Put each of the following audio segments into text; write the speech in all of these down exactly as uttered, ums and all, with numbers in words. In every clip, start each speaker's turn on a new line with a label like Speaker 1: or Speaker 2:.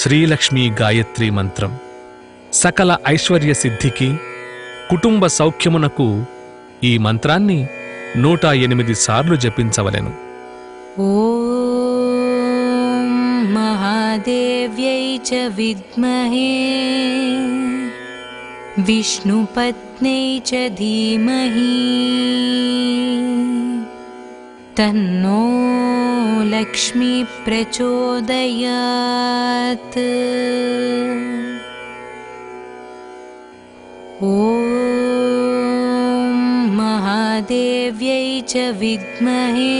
Speaker 1: శ్రీలక్ష్మీ గాయత్రి మంత్రం సకల ఐశ్వర్య సిద్ధికి కుటుంబ సౌఖ్యమునకు ఈ మంత్రాన్ని నూట ఎనిమిది సార్లు జపించవలెను.
Speaker 2: ఓం మహాదేవ్యై చ విద్మహే విష్ణుపత్న్యై చ ధీమహి తన్నో లక్ష్మీ ప్రచోదయాత్. ఓం మహాదేవ్యై చ విద్మహే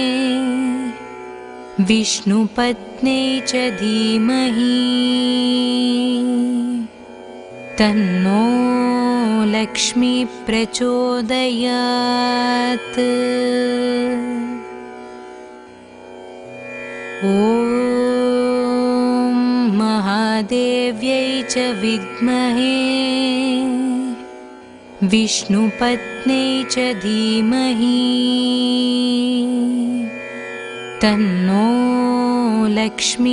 Speaker 2: విష్ణుపత్న్యై చ ధీమహి తన్నో లక్ష్మీ ప్రచోదయాత్. ఓం మహాదేవ్యై చ విద్మహే విష్ణుపత్న్యై చ ధీమహి తన్నో లక్ష్మీ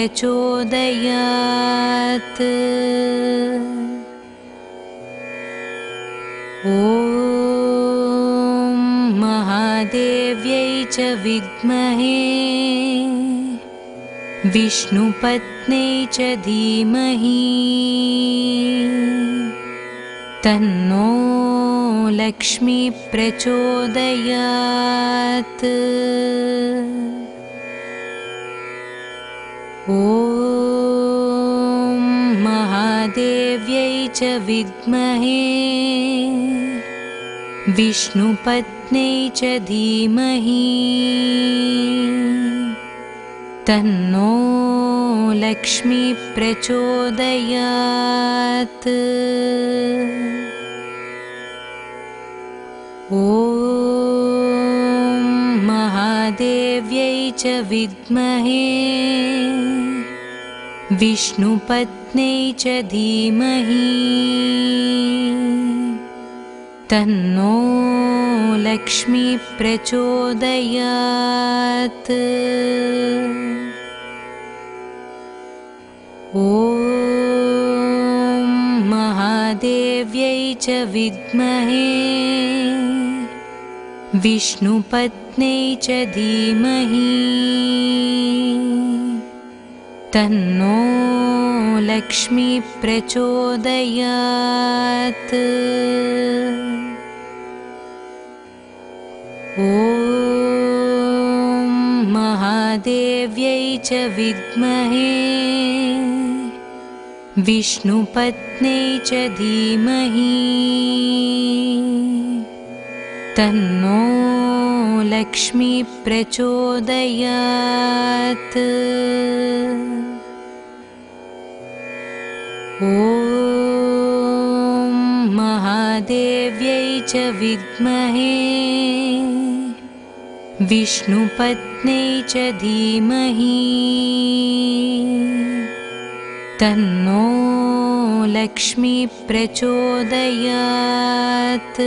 Speaker 2: ప్రచోదయాత్. ఓం మహాదేవ్యై చ విద్మహే విష్ణుపత్న్యై చ ధీమహి తన్నో లక్ష్మీ ప్రచోదయాత్. ఓం మహాదేవ్యై చ విద్మహే విష్ణుపత్న్యై చ ధీమహి తన్నో లక్ష్మీ ప్రచోదయాత్. ఓం మహాదేవ్యై చ విద్మహే విష్ణుపత్న్యై చ ధీమహి తన్నో లక్ష్మీ ప్రచోదయాత్. ఓం మహాదేవ్యై చ విద్మహే విష్ణుపత్న్యై చ ధీమహి తన్నో లక్ష్మీ ప్రచోదయాత్. ఓం మహాదేవ్యై చ విద్మహే విష్ణుపత్న్యై చ ధీమహి తన్నో లక్ష్మీ ప్రచోదయాత్. ఓం మహాదేవ్యై చ విద్మహే విష్ణుపత్న్యై చ ధీమహి తన్నో లక్ష్మీ ప్రచోదయాత్.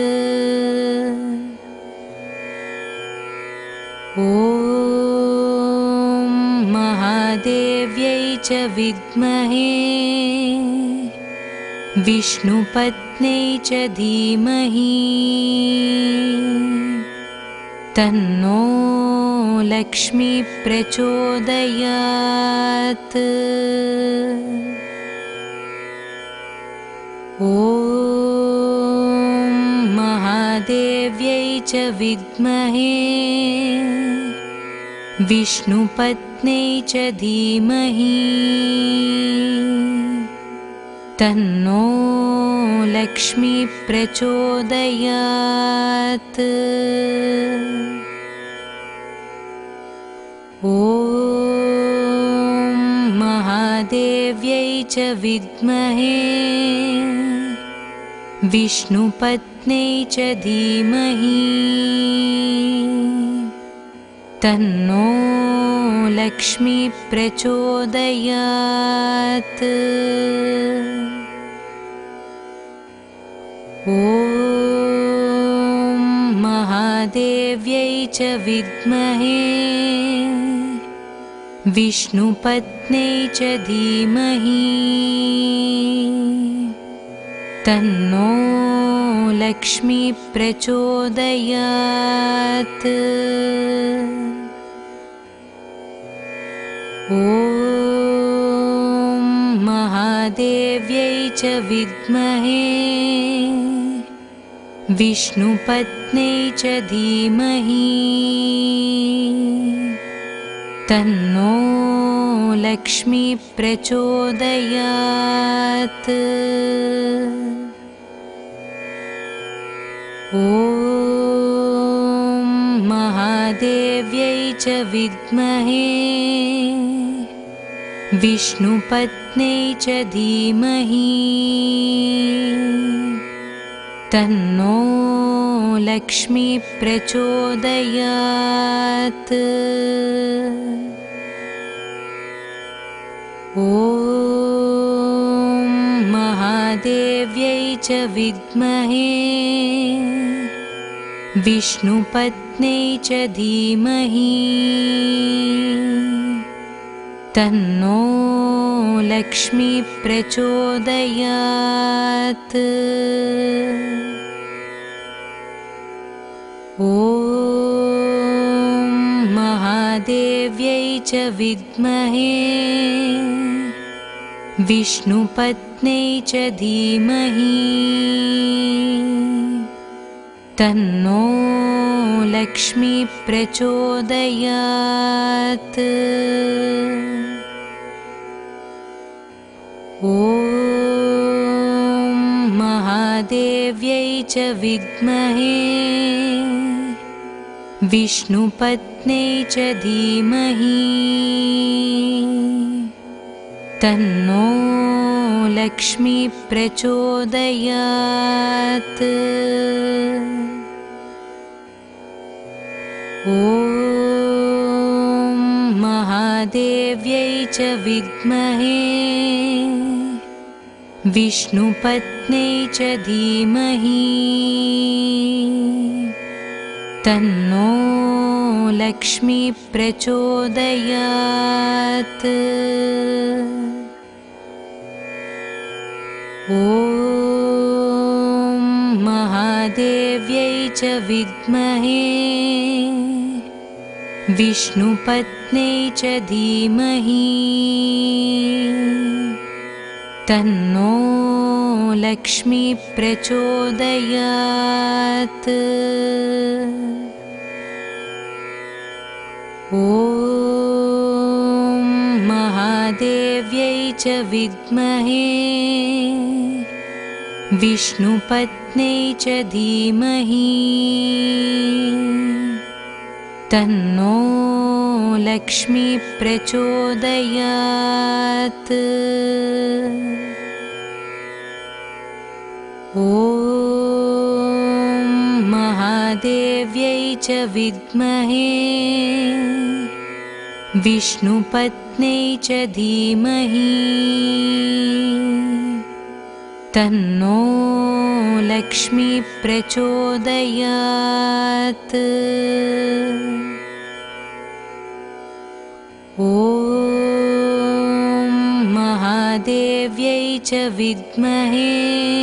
Speaker 2: ఓం మహాదేవ్యై చ విద్మహే విష్ణుపత్న్యై చ ధీమహి తన్నో లక్ష్మీ ప్రచోదయాత్. ఓం మహాదేవ్యై చ విద్మహే విష్ణుపత్న్యై చ ధీమహి తన్నో లక్ష్మీ ప్రచోదయాత్. ఓం మహాదేవ్యై చ విద్మహే విష్ణుపత్న్యై చ ధీమహి తన్నో లక్ష్మీ ప్రచోదయాత్. ఓం మహాదేవ్యై చ విద్మహే विष्णुपत्न्यै च धीमहि तन्नो लक्ष्मी प्रचोदयात्। ॐ महादेव्यै च विद्महे विष्णुपत्न्यै च धीमहि तन्नो लक्ष्मी प्रचोदयात्। ॐ महादेव्यै च विद्महे विष्णुपत्न्यै च धीमहि तन्नो लक्ष्मी प्रचोदयात्। ॐ महादेव्यै च विद्महे विष्णुपत्न्यै च धीमहि तन्नो लक्ष्मी प्रचोदयात्। ॐ महादेव्यै च विद्महे विष्णुपत्न्यै च धीमहि तन्नो लक्ष्मी प्रचोदयात्। ॐ महादेव्यै च विद्महे विष्णुपत्न्यै च धीमहि तन्नो लक्ष्मी प्रचोदयात्। ॐ महादेव्यै च विद्महे विष्णुपत्न्यै च धीमहि तन्नो लक्ष्मी प्रचोदयात्। ॐ महादेव्यै च विद्महे विष्णुपत्न्यै च धीमहि तन्नो लक्ष्मी प्रचोदयात्। ॐ महादेव्यै च विद्महे विष्णुपत्न्यै च धीमहि तन्नो लक्ष्मी प्रचोदयात्। ॐ महादेव्यै च विद्महे विष्णुपत्न्यै च धीमहि तन्नो लक्ष्मी प्रचोदयात्। ॐ महादेव्यै च विद्महे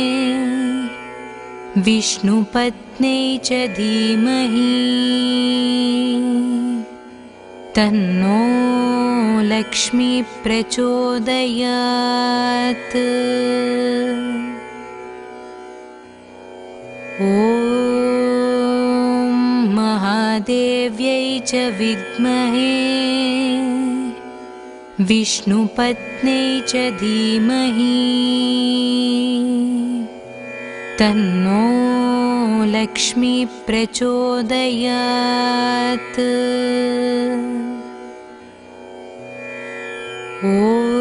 Speaker 2: विष्णुपत्न्यै च धीमहि तन्नो लक्ष्मी प्रचोदयात्। ॐ महादेव्यै च विद्महे विष्णुपत्न्यै च धीमहि तन्नो लक्ष्मी प्रचोदयात्। ॐ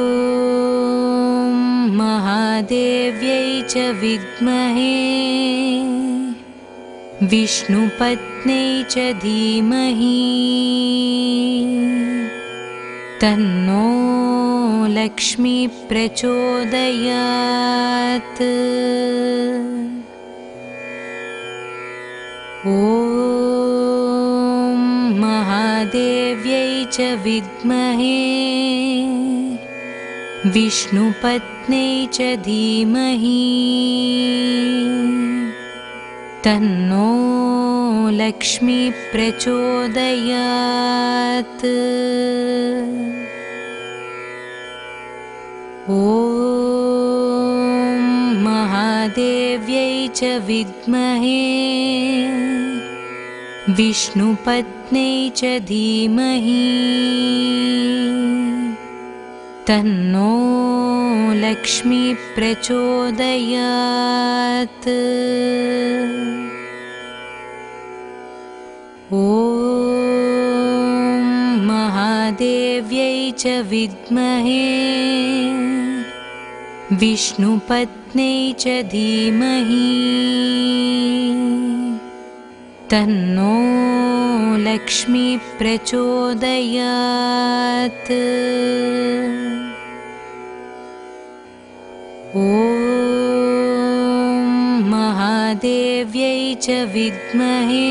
Speaker 2: महादेव्यै च विद्महे विष्णुपत्न्यै च धीमहि तन्नो लक्ष्मी प्रचोदयात्। ॐ महादेव्यै च विद्महे विष्णुपत्न्यै च धीमहि तन्नो लक्ष्मी प्रचोदयात्। ॐ महादेव्यै च विद्महे विष्णुपत्न्यै च धीमहि तन्नो लक्ष्मी प्रचोदयात्। ॐ महादेव्यै च विद्महे विष्णुपत्न्यै च धीमहि तन्नो लक्ष्मी प्रचोदयात्। ॐ महादेव्यै च विद्महे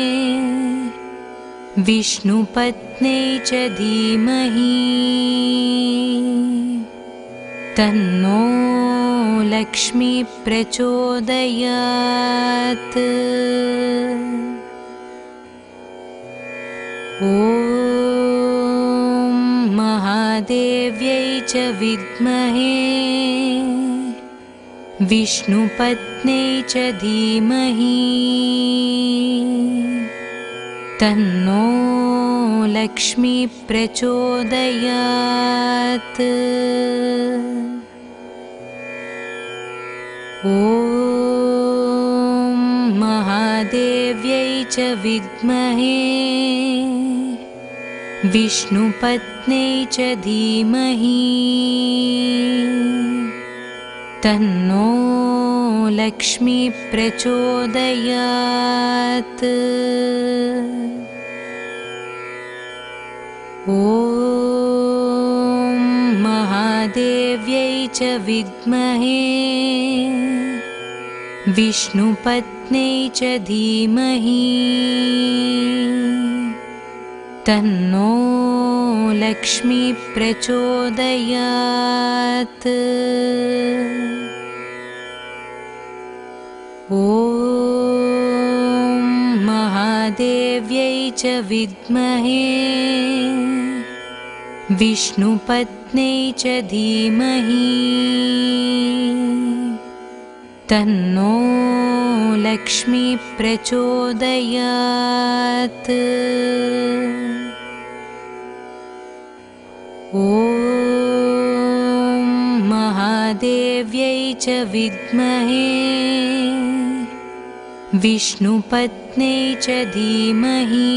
Speaker 2: विष्णुपत्न्यै च धीमहि तन्नो लक्ष्मी प्रचोदयात्। ॐ महादेव्यै च विद्महे विष्णुपत्न्यै च धीमहि तन्नो लक्ष्मी प्रचोदयात्। ॐ महादेव्यै च विद्महे विष्णुपत्न्यै च धीमहि तन्नो लक्ष्मी प्रचोदयात्। ॐ महादेव्यै च विद्महे विष्णुपत्न्यै च धीमहि तन्नो लक्ष्मी प्रचोदयात्। ॐ महादेव्यै च विद्महे विष्णुपत्न्यै च धीमहि तन्नो लक्ष्मी प्रचोदयात्। ॐ महादेव्यै च विद्महे विष्णुपत्न्यै च धीमहि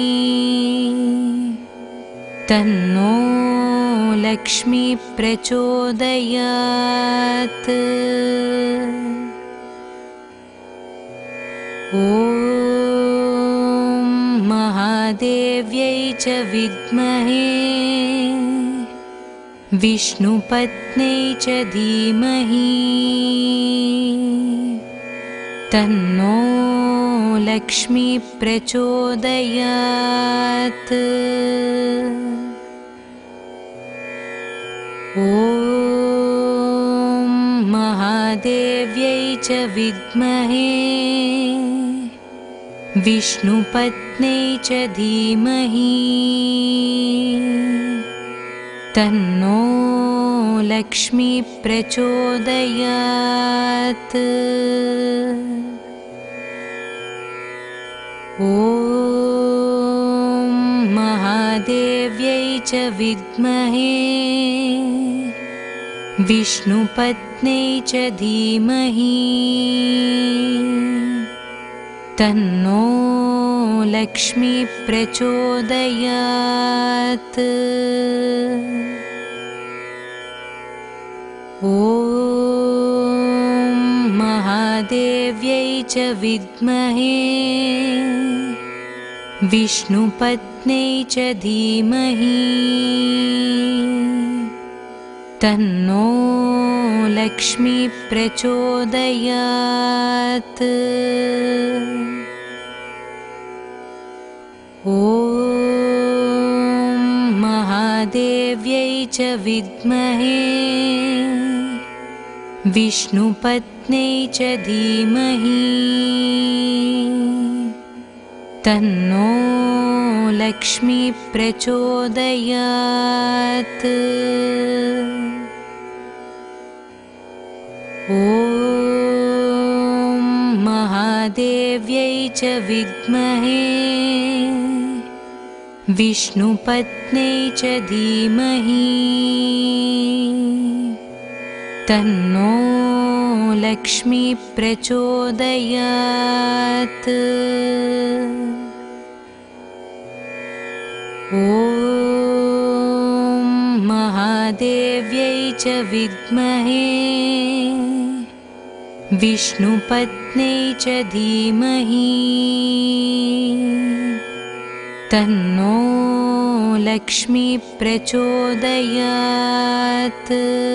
Speaker 2: तन्नो लक्ष्मी प्रचोदयात्। ॐ महादेव्यै च विद्महे विष्णुपत्न्यै च धीमहि तन्नो लक्ष्मी प्रचोदयात्। ॐ महादेव्यै च विद्महे विष्णुपत्न्यै च धीमहि तन्नो लक्ष्मी प्रचोदयात्। ॐ महादेव्यै च विद्महे विष्णुपत्न्यै च धीमहि तन्नो लक्ष्मी प्रचोदयात्। ॐ महादेव्यै च विद्महे विष्णुपत्न्यै च धीमहि तन्नो लक्ष्मी प्रचोदयात्। ॐ ॐ महादेव्यै च विद्महे विष्णुपत्न्यै च धीमहि तन्नो लक्ष्मी प्रचोदयात्। ॐ महादेव्यै च विद्महे विष्णुपत्न्यै च धीमहि तन्नो लक्ष्मी प्रचोदयात्। ॐ महादेव्यै च विद्महे विष्णुपत्न्यै च धीमहि तन्नो लक्ष्मी प्रचोदयात्।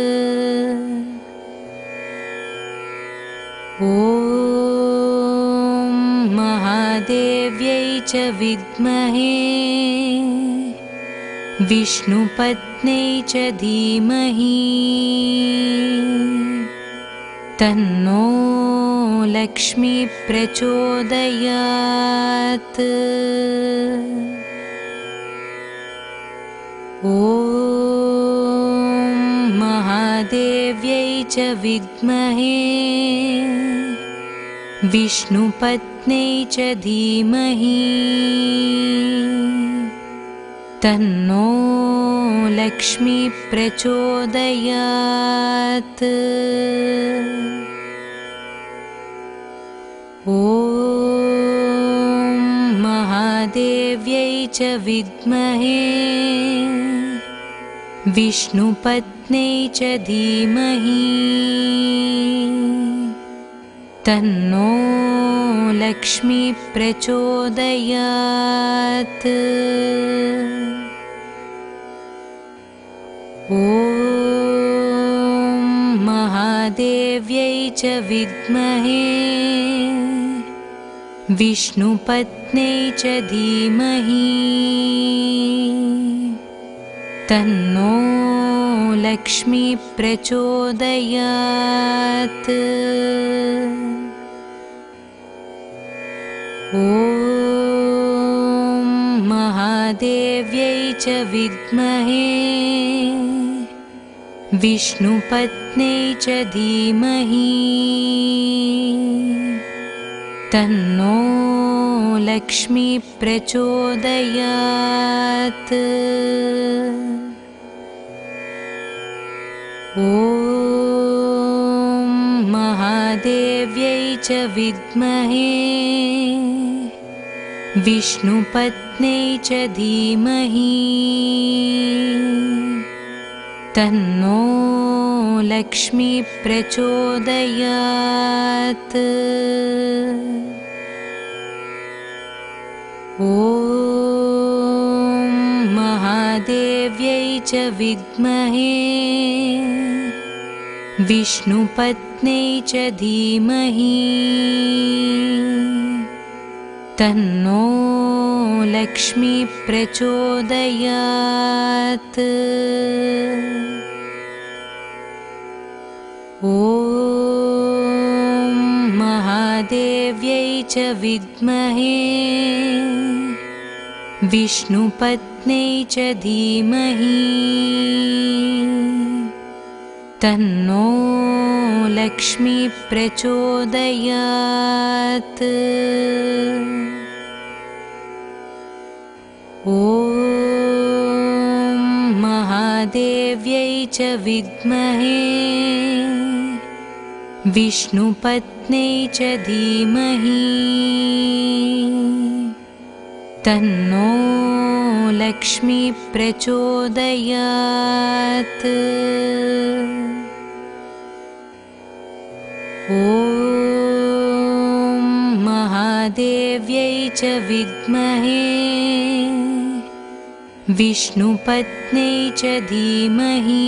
Speaker 2: ॐ महादेव्यै च विद्महे विष्णुपत्न्यै च धीमहि तन्नो लक्ष्मी प्रचोदयात्। ॐ महादेव्यै च विद्महे विष्णुपत्न्यै च धीमहि तन्नो लक्ष्मी प्रचोदयात्। ॐ महादेव्यै च विद्महे विष्णुपत्न्यै च धीमहि तन्नो लक्ष्मी प्रचोदयात्। ॐ महादेव्यै च विद्महे विष्णुपत्न्यै च धीमहि तन्नो लक्ष्मी प्रचोदयात्। ॐ महादेव्यै च विद्महे विष्णुपत्न्यै च धीमहि तन्नो लक्ष्मी प्रचोदयात्। ॐ महादेव्यै च विद्महे विष्णुपत्न्यै च धीमहि तन्नो लक्ष्मी प्रचोदयात्। ॐ महादेव्यै च विद्महे विष्णुपत्न्यै च धीमहि तन्नो लक्ष्मी प्रचोदयात्। ॐ महादेव्यै च विद्महे विष्णुपत्न्यै च धीमहि तन्नो लक्ष्मी प्रचोदयात्। ॐ महादेव्यै च विद्महे विष्णुपत्न्यै च धीमहि तन्नो लक्ष्मी प्रचोदयात्। ॐ महादेव्यै च विद्महे विष्णुपत्न्यै च धीमहि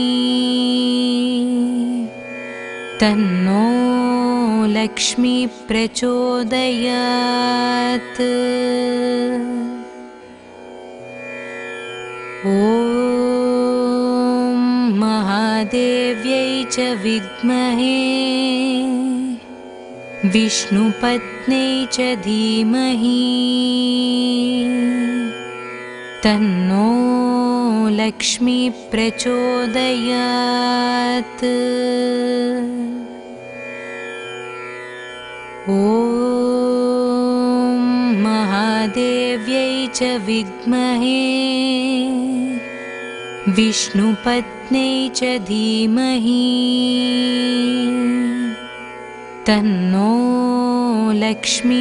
Speaker 2: तन्नो लक्ष्मी प्रचोदयात्। ॐ ॐ महादेव्यै च विद्महे विष्णुपत्न्यै च धीमहि तन्नो लक्ष्मी प्रचोदयात्। ॐ महादेव्यै च विद्महे विष्णुपत्न्यै च धीमहि तन्नो लक्ष्मी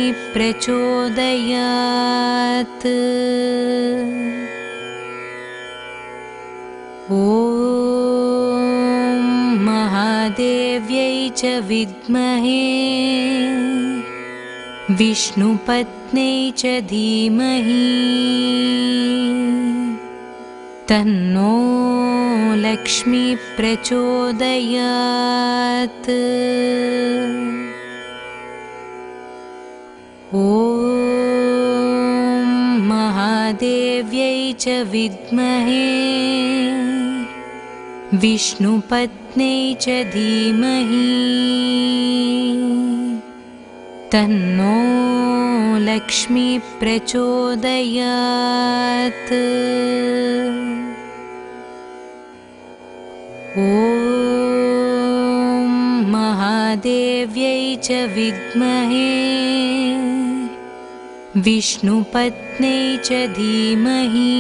Speaker 2: प्रचोदयात्। ॐ महादेव्यै च विद्महे विष्णुपत्न्यै च धीमहि तन्नो लक्ष्मी प्रचोदयात्। ॐ महादेव्यै च विद्महे विष्णुपत्न्यै च धीमहि तन्नो लक्ष्मी प्रचोदयात्। ॐ महादेव्यै च विद्महे विष्णुपत्न्यै च धीमहि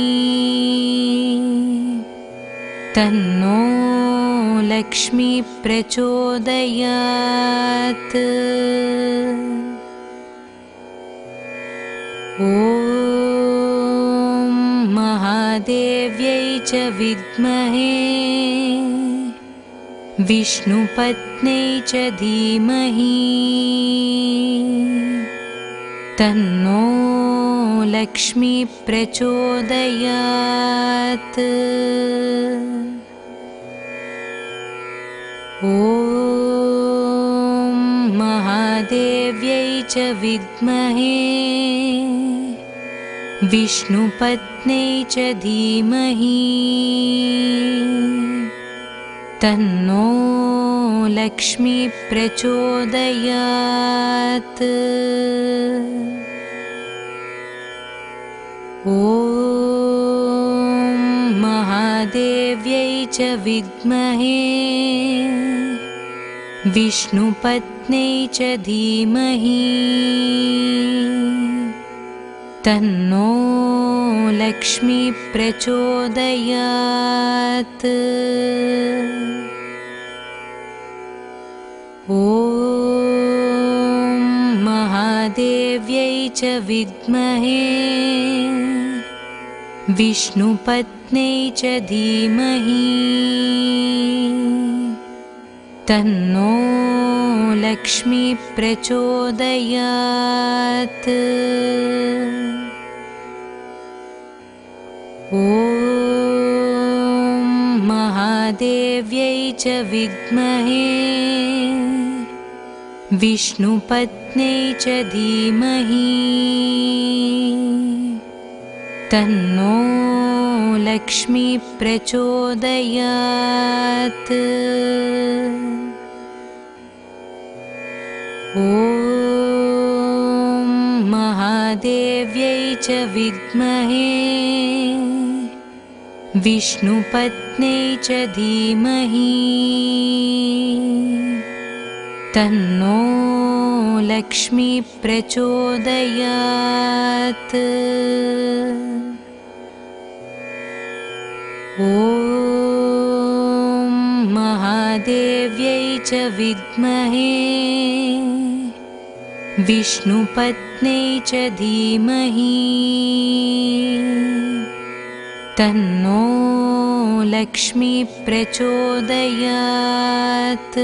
Speaker 2: तन्नो लक्ष्मी प्रचोदयात्। ॐ महादेव्यै च विद्महे विष्णुपत्न्यै च धीमहि तन्नो लक्ष्मी प्रचोदयात्। ॐ महादेव्यै च विद्महे विष्णुपत्न्यै च धीमहि तन्नो लक्ष्मी प्रचोदयात्। ॐ महादेव्यै च विद्महे विष्णुपत्न्यै च धीमहि तन्नो लक्ष्मी प्रचोदयात्। ॐ महादेव्यै च विद्महे विष्णुपत्न्यै च धीमहि तन्नो लक्ष्मी प्रचोदयात्। ॐ महादेव्यै च विद्महे विष्णुपत्न्यै च धीमहि तन्नो लक्ष्मी प्रचोदयात्। ॐ महादेव्यै च विद्महे विष्णुपत्न्यै च धीमहि तन्नो लक्ष्मी प्रचोदयात्। ॐ महादेव्यै च विद्महे विष्णुपत्न्यै च धीमहि तन्नो लक्ष्मी प्रचोदयात्।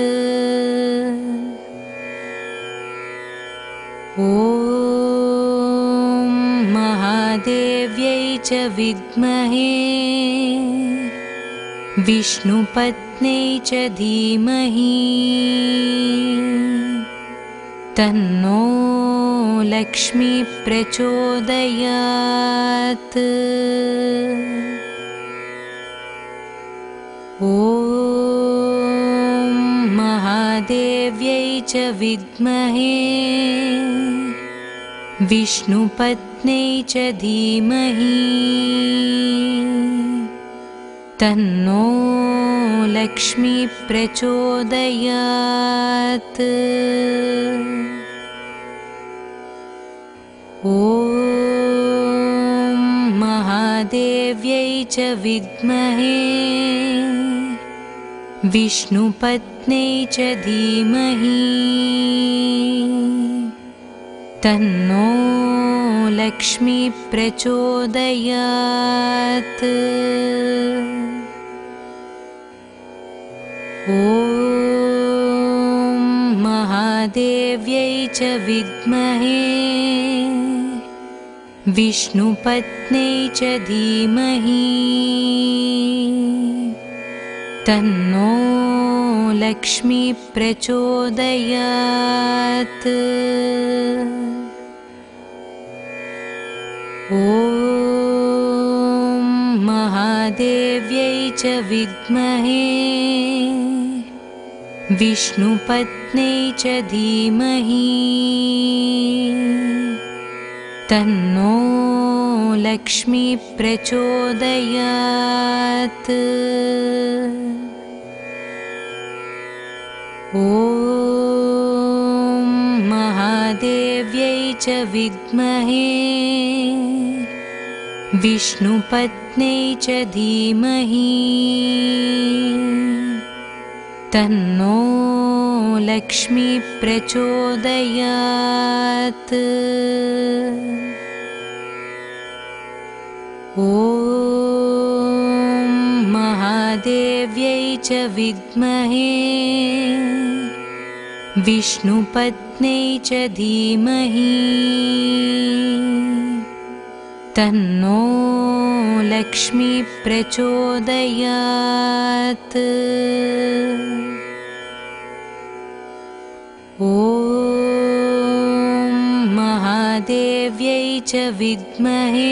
Speaker 2: ॐ महादेव्यै च विद्महे विष्णुपत्न्यै च धीमहि तन्नो लक्ष्मी प्रचोदयात्। ॐ ॐ महादेव्यै च विद्महे विष्णुपत्न्यै च धीमहि तन्नो लक्ष्मी प्रचोदयात्। ॐ महादेव्यै च विद्महे विष्णुपत्न्यै च धीमहि तन्नो लक्ष्मी प्रचोदयात्। ॐ महादेव्यै च विद्महे विष्णुपत्न्यै च धीमहि तन्नो लक्ष्मी प्रचोदयात्। ॐ महादेव्यै च विद्महे विष्णुपत्न्यै च धीमहि तन्नो लक्ष्मी प्रचोदयात्। ॐ महादेव्यै च विद्महे विष्णुपत्न्यै च धीमहि तन्नो लक्ष्मी प्रचोदयात्। ॐ महादेव्यै च विद्महे विष्णुपत्न्यै च धीमहि तन्नो लक्ष्मी प्रचोदयात्। ॐ महादेव्यै च विद्महे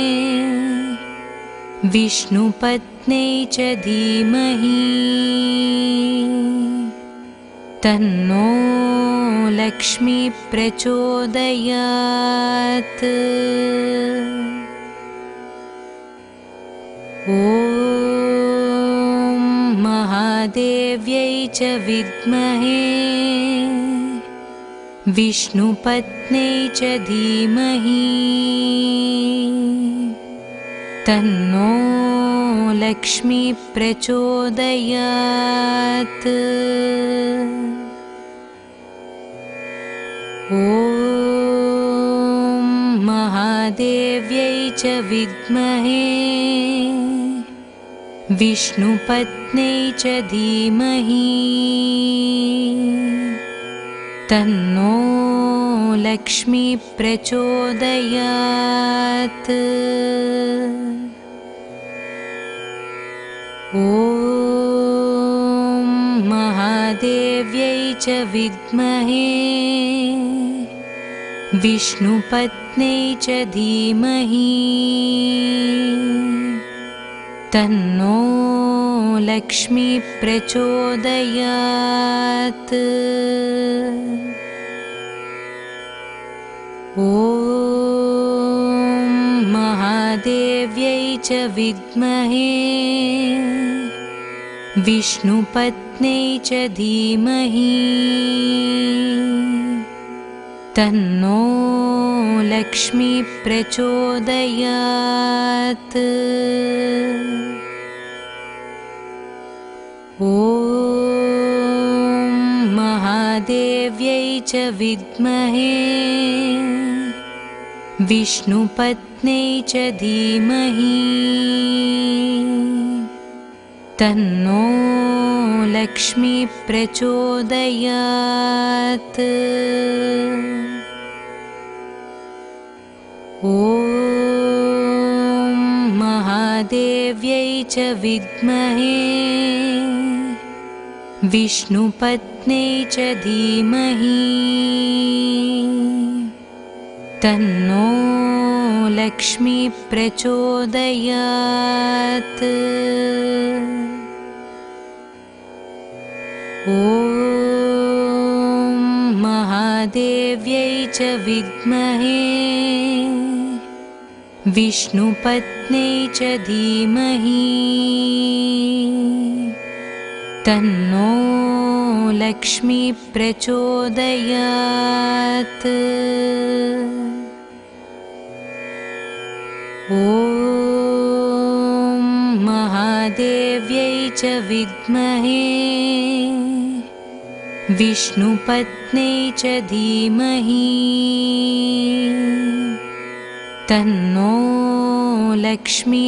Speaker 2: विष्णुपत्न्यै च धीमहि तन्नो लक्ष्मी प्रचोदयात्। ॐ महादेव्यै च विद्महे विष्णुपत्न्यै च धीमहि तन्नो लक्ष्मी प्रचोदयात्। ॐ महादेव्यै च विद्महे विष्णुपत्न्यै च धीमहि तन्नो लक्ष्मी प्रचोदयात्। ॐ महादेव्यै च विद्महे विष्णुपत्न्यै च धीमहि तन्नो लक्ष्मी प्रचोदयात्। ॐ महादेव्यै च विद्महे विष्णुपत्न्यै च धीमहि तन्नो लक्ष्मी प्रचोदयात्। ॐ महादेव्यै च विद्महे विष्णुपत्न्यै च धीमहि तन्नो लक्ष्मी प्रचोदयात्। ॐ महादेव्यै च विद्महे विष्णुपत्न्यै च धीमहि तन्नो लक्ष्मी प्रचोदयात्। ॐ ॐ महादेव्यै च विद्महे विष्णुपत्न्यै च धीमहि तन्नो लक्ष्मी प्रचोदयात्। ॐ महादेव्यै च विद्महे विष्णुपत्न्यै च धीमहि तन्नो लक्ष्मी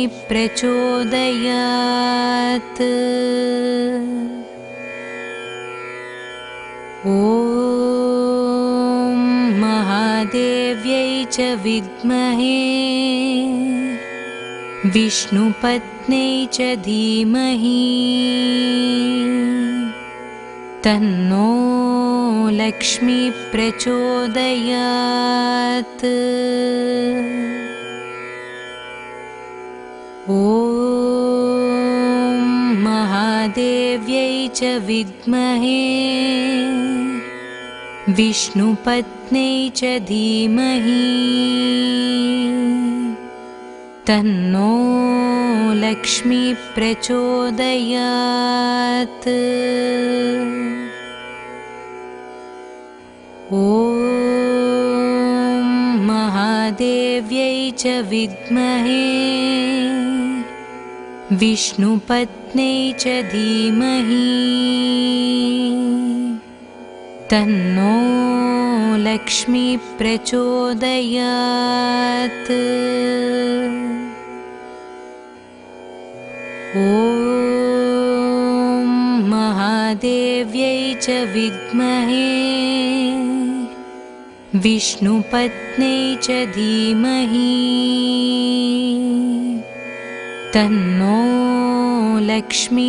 Speaker 2: प्रचोदयात्। ॐ महादेव्यै च विद्महे विष्णुपत्न्यै च धीमहि तन्नो लक्ष्मी प्रचोदयात्। ॐ महादेव्यै च विद्महे विष्णुपत्न्यै च धीमहि तन्नो लक्ष्मी प्रचोदयात्। ॐ महादेव्यै च विद्महे विष्णुपत्न्यै च धीमहि तन्नो लक्ष्मी प्रचोदयात्। ॐ महादेव्यै च विद्महे विष्णुपत्न्यै च धीमहि तन्नो लक्ष्मी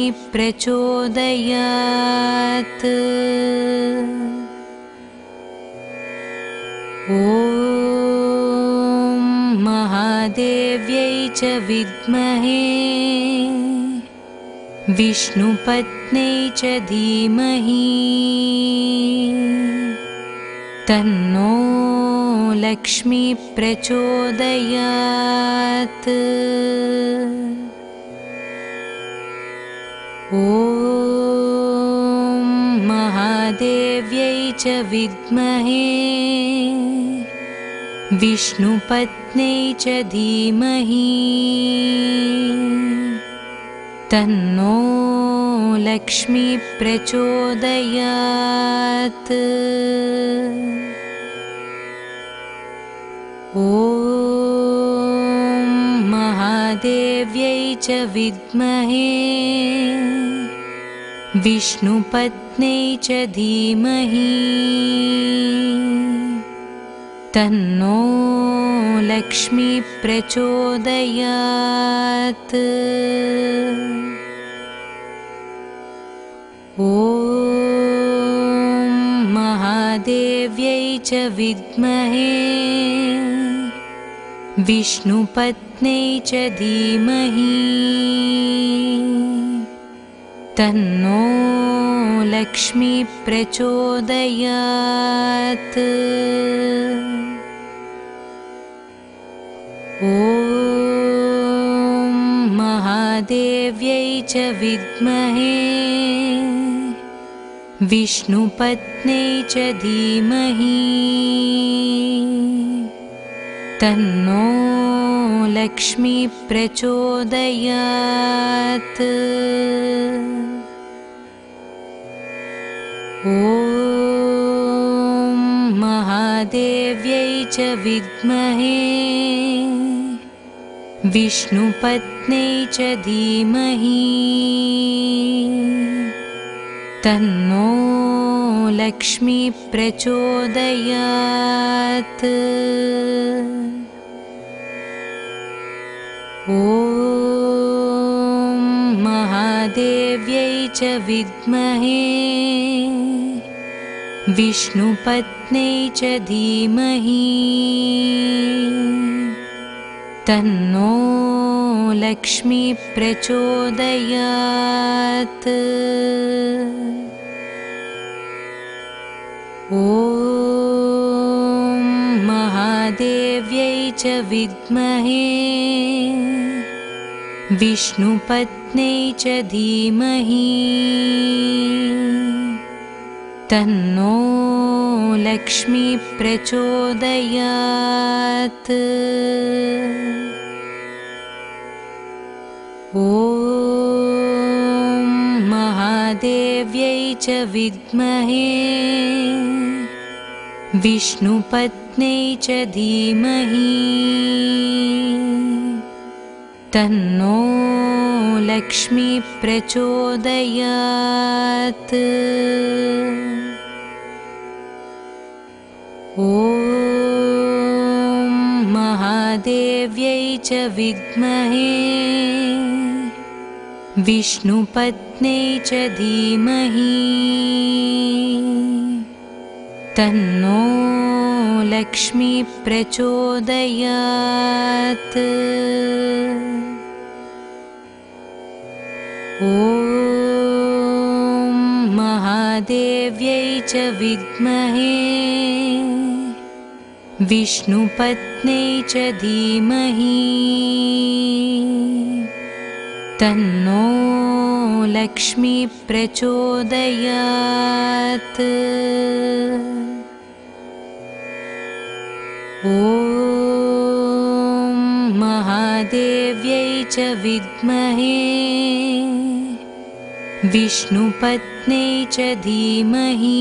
Speaker 2: प्रचोदयात्। ॐ महादेव्यै च विद्महे विष्णुपत्न्यै च धीमहि तन्नो लक्ष्मी प्रचोदयात्। ॐ महादेव्यै च विद्महे विष्णुपत्न्यै च धीमहि तन्नो लक्ष्मी प्रचोदयात्। ॐ महादेव्यै च विद्महे विष्णुपत्न्यै च धीमहि तन्नो लक्ष्मी प्रचोदयात्। ॐ महादेव्यै च विद्महे विष्णुपत्न्यै च धीमहि तन्नो लक्ष्मी प्रचोदयात्। ॐ महादेव्यै च विद्महे विष्णुपत्न्यै च धीमहि तन्नो लक्ष्मी प्रचोदयात्। ॐ महादेव्यै च विद्महे विष्णुपत्न्यै च धीमहि तन्नो लक्ष्मी प्रचोदयात्। ॐ महादेव्यै च विद्महे विष्णुपत्न्यै च धीमहि तन्नो लक्ष्मी प्रचोदयात्। ॐ ॐ महादेव्यै च विद्महे विष्णुपत्न्यै च धीमहि तन्नो लक्ष्मी प्रचोदयात्। ॐ महादेव्यै च विद्महे विष्णुपत्न्यै च धीमहि तन्नो लक्ष्मी प्रचोदयात्। ॐ महादेव्यै च विद्महे विष्णुपत्न्यै च धीमहि तन्नो लक्ष्मी प्रचोदयात्। ॐ महादेव्यै च विद्महे विष्णुपत्न्यै च धीमहि तन्नो लक्ष्मी प्रचोदयात्। ॐ महादेव्यै च विद्महे विष्णुपत्न्यै च धीमहि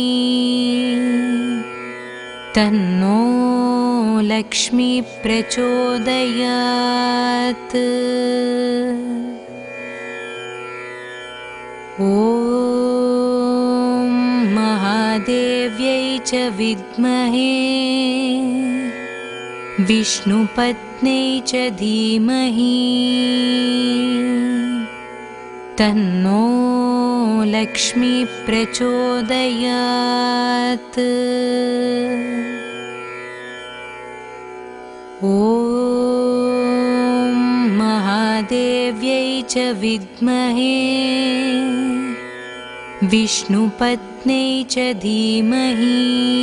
Speaker 2: तन्नो लक्ष्मी प्रचोदयात्। ॐ महादेव्यै च विद्महे विष्णुपत्न्यै च धीमहि तन्नो लक्ष्मी प्रचोदयात्। ॐ महादेव्यै च विद्महे विष्णुपत्न्यै च धीमहि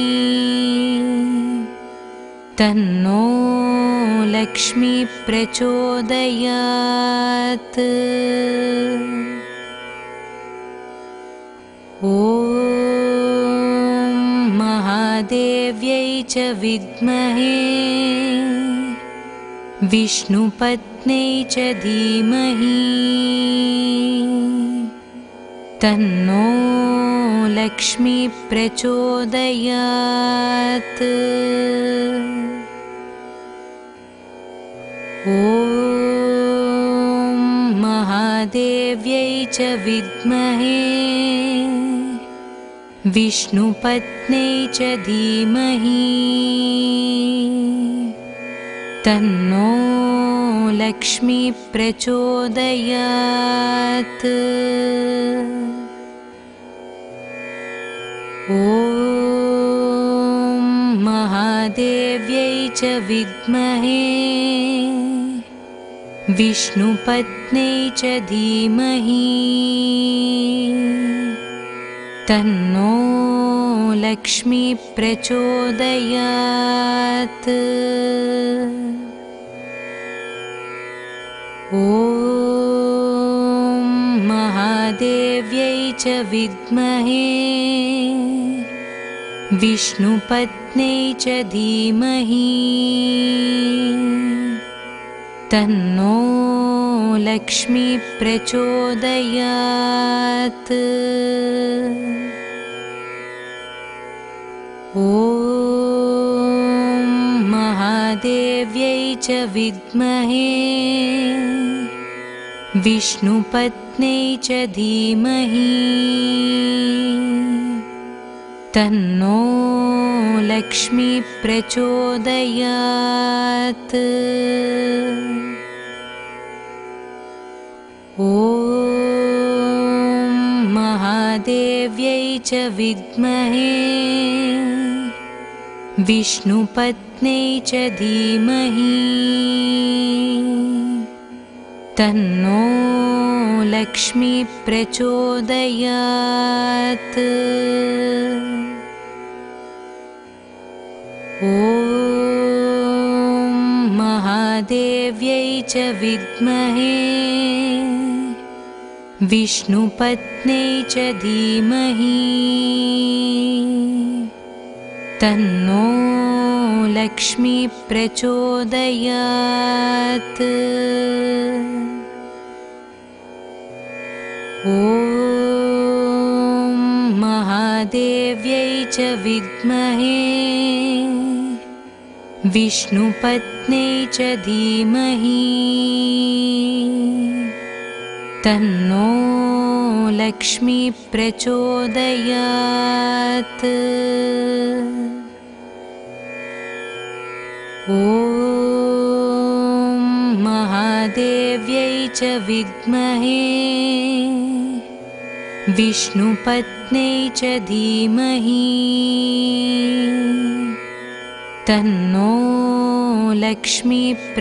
Speaker 2: तन्नो लक्ष्मी प्रचोदयात्। ॐ महादेव्यै च विद्महे विष्णुपत्न्यै च धीमहि तन्नो लक्ष्मी प्रचोदयात्। ॐ महादेव्यै च विद्महे विष्णुपत्न्यै च धीमहि तन्नो लक्ष्मी प्रचोदयात्। ॐ महादेव्यै च विद्महे विष्णुपत्न्यै च धीमहि तन्नो लक्ष्मी प्रचोदयात्। ॐ महादेव्यै च विद्महे विष्णुपत्न्यै च धीमहि तन्नो लक्ष्मी प्रचोदयात्। ॐ महादेव्यै च विद्महे विष्णुपत्न्यै च धीमहि तन्नो लक्ष्मी प्रचोदयात्। ॐ महादेव्यै च विद्महे विष्णुपत्न्यै च धीमहि तन्नो लक्ष्मी प्रचोदयात्। ॐ ॐ महादेव्यै च विद्महे विष्णुपत्न्यै च धीमहि तन्नो लक्ष्मी प्रचोदयात्। ॐ महादेव्यै च विद्महे विष्णुपत्न्यै च धीमहि तन्नो लक्ष्मी प्रचोदयात्। ॐ महादेव्यै च विद्महे विष्णुपत्न्यै च धीमहि तन्नो लक्ष्मी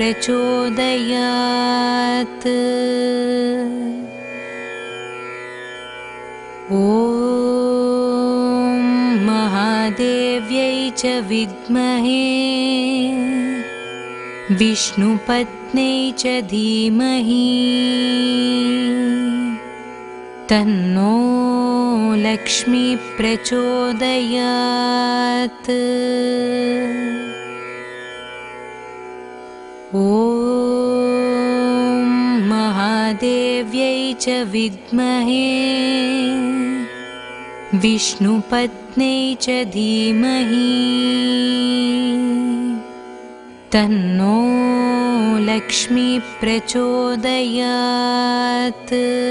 Speaker 2: प्रचोदयात्। ॐ महादेव्यै च विद्महे विष्णुपत्न्यै च धीमहि तन्नो लक्ष्मी प्रचोदयात्। ॐ महादेव्यै च विद्महे विष्णुपत्न्यै च धीमहि तन्नो लक्ष्मी प्रचोदयात्।